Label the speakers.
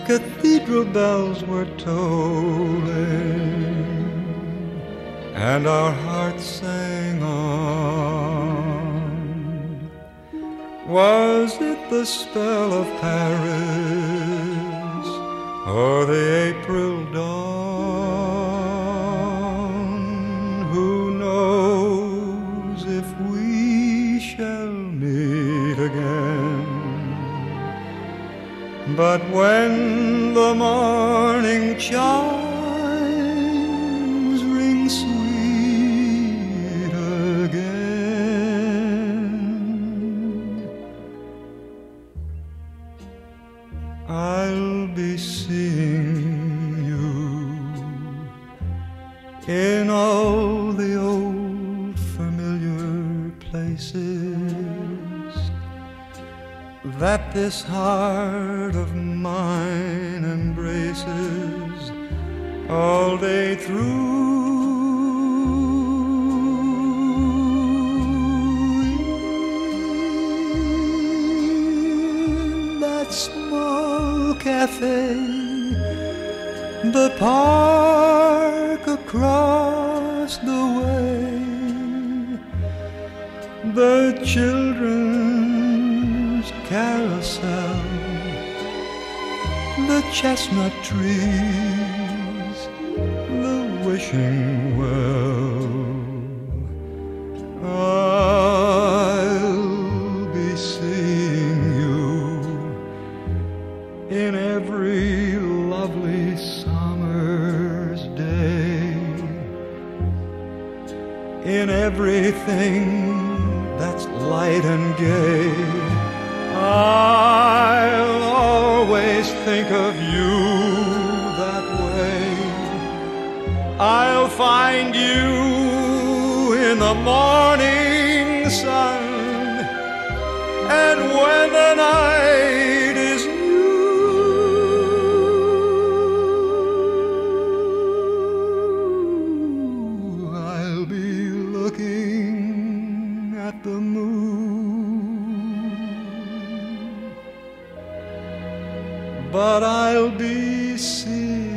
Speaker 1: cathedral bells were tolling, and our hearts sang on. Was it the spell of Paris or the April dawn? Who knows if we shall meet again? But when the morning chimes ring sweet again, I'll be seeing you in all the old familiar places that this heart of mine embraces all day through. In that small cafe, the park across the way, the children's carousel, the chestnut trees, the wishing well. I'll be seeing you in every lovely summer's day, in everything that's light and gay. I'll always think of you that way. I'll find you in the morning sun, and when the night is new, I'll be looking at the moon, but I'll be seeing